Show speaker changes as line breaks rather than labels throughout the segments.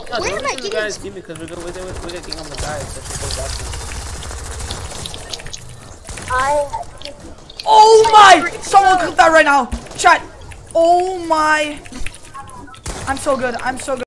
No,
Where am I
getting? Guys, give me because we're getting on the guys. So she goes after.
Oh my! Someone clip that right now. Chat. Oh my. I'm so good. I'm so good.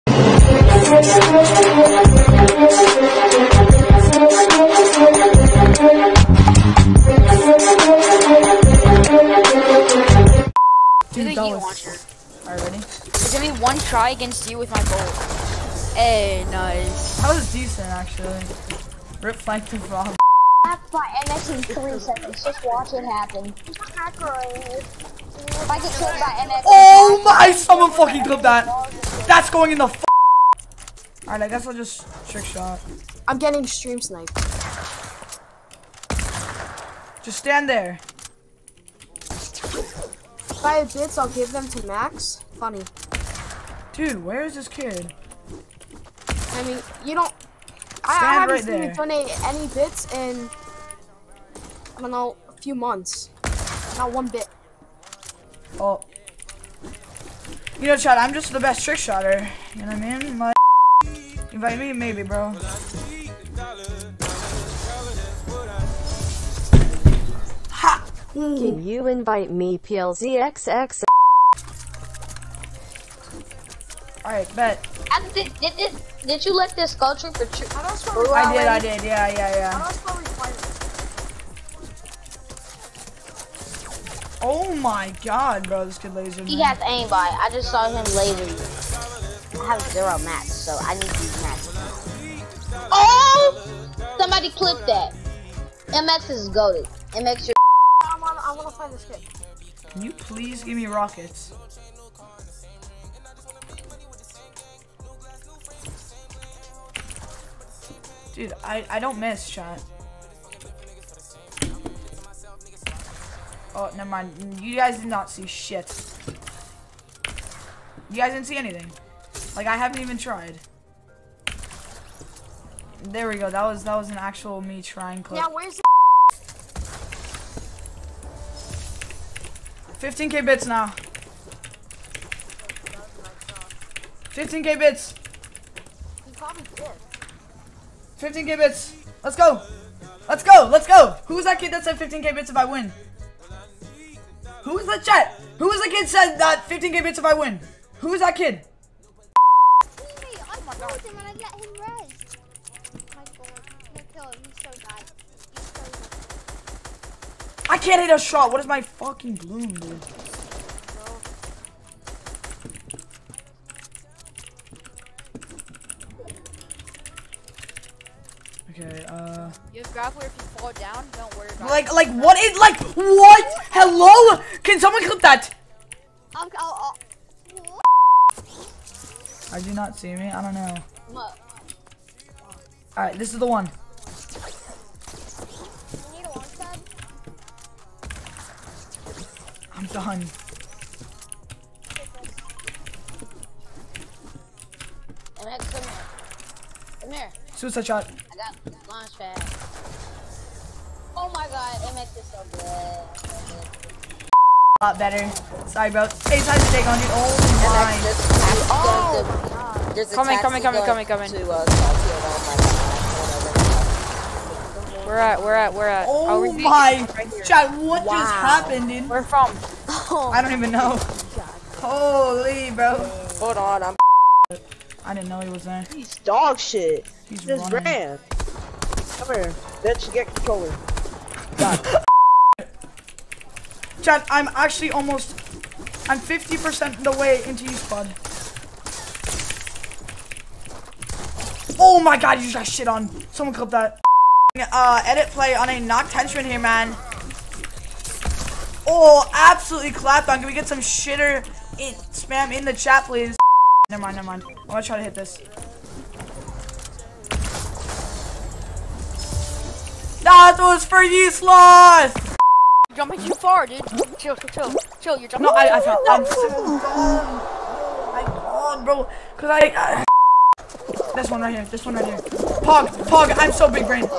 Dude, that was...
Alright, ready?
It's gonna be one try against you with my bolt. Hey, nice.
That was decent, actually. Rip flanked him wrong.
By MX in 3 seconds. Just watch it happen. If I get killed by MX.
Oh my! Someone fucking clipped that. That's going in the f. Alright, I guess I'll just trick shot.
I'm getting stream sniped.
Just stand there.
If I have bits, I'll give them to Max. Funny.
Dude, where is this kid?
I mean, you don't. I
Stand
haven't
right
seen you
there.
donate any bits in, I don't know, a few months. Not one bit.
Oh. You know, Chad, I'm just the best trick shotter. You know what I mean? Like, invite me, maybe, bro. Ha! Ooh.
Can you invite me, PLZXX?
Alright, bet.
Did you let this go trick or treat?
I did, yeah. Oh my god, bro, this kid laser.
He has aimbot. I just saw him laser you. I have 0 mats, so I need to use mats. Oh! Somebody clip that. MX is goated. MX, you're.
I wanna find this kid.
Can you please give me rockets? Dude, I don't miss, chat. Oh, never mind. You guys did not see shit. You guys didn't see anything. Like, I haven't even tried. There we go. That was an actual me trying clip.
Yeah, where's the
15k bits now. 15k bits.
He probably did.
15k bits. Let's go. Let's go. Let's go. Who's that kid that said 15k bits if I win? Who is that chat? Who is the kid said that 15k bits if I win? Who is that kid?
I told him and I let him rest. My god, no kill him, he's so bad. He's so bad.
I can't hit a shot. What is my fucking bloom, dude? Okay,
You have grappler if you fall down, don't worry about
like what is, like, what? Hello? Can someone clip that? I do not see me. I don't know. Alright, this is the one.
You need a launch pad?
I'm done.
MX, come here. Come here.
Suicide shot.
I got launch pad. Oh my god, MX is so good.
A lot better. Sorry, bro. Hey, time to take on you. Oh my.
There's a
Coming. Where at?
Oh
we're
my.
right here.
Chat, what just happened, dude?
Where from?
I don't even know. Holy, bro.
Hold on, I'm.
I didn't know he was there.
He's dog shit.
He's
Just
running.
ran. Come here. Bitch, get controller. God.
Chat, I'm actually almost. I'm 50% the way into U-Spud. Oh my god, you just got shit on. Someone clip that. Edit play on a knocked henchman here, man. Oh, absolutely clapped on. Can we get some shitter spam in the chat, please? Never mind. I'm gonna try to hit this. That was for you, Sloth!
You're jumping too far, dude. Chill. You're jumping.
No, I fell. I'm so dumb. Oh my god, bro. Cause this one right here. Pog, I'm so big brain.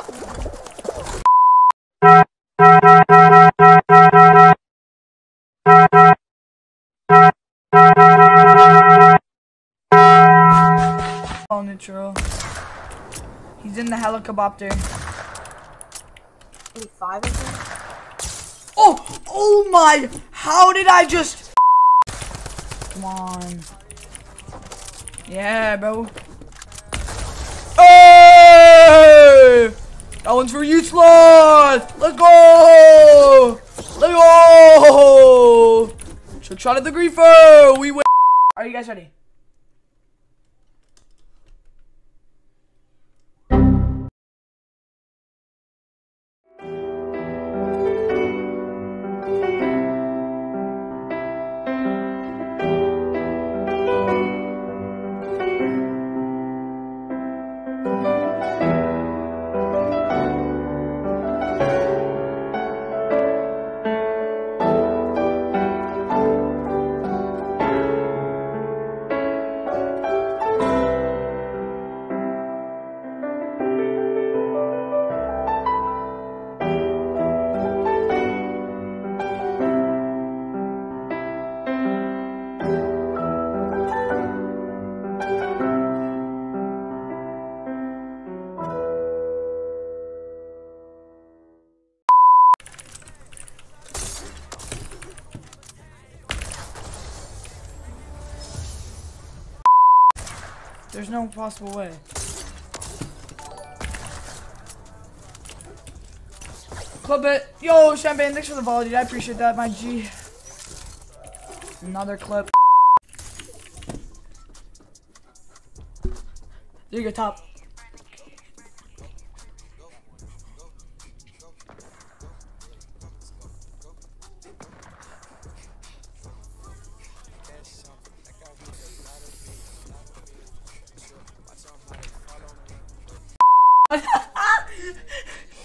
Oh, neutral. He's in the helicopter.
85 of them?
Oh my! How did I just? Come on. Yeah, bro. Hey! That one's for you, Sloth! Let's go! Let's go! Shot at the griefer! We win! Are you guys ready? There's no possible way. Club it. Yo, Champagne, thanks for the volley, dude. I appreciate that, my G. Another clip. There you go, top.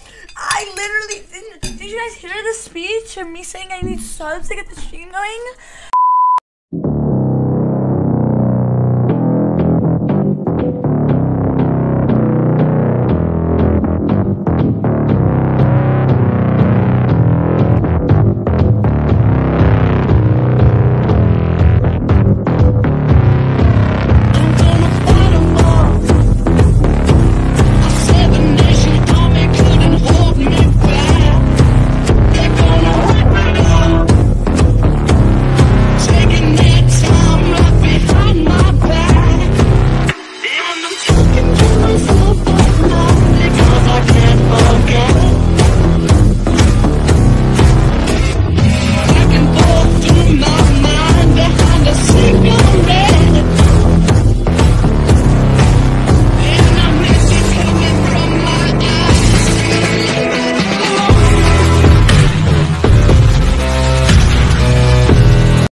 I literally did you guys hear the speech of me saying I need subs to get the stream going?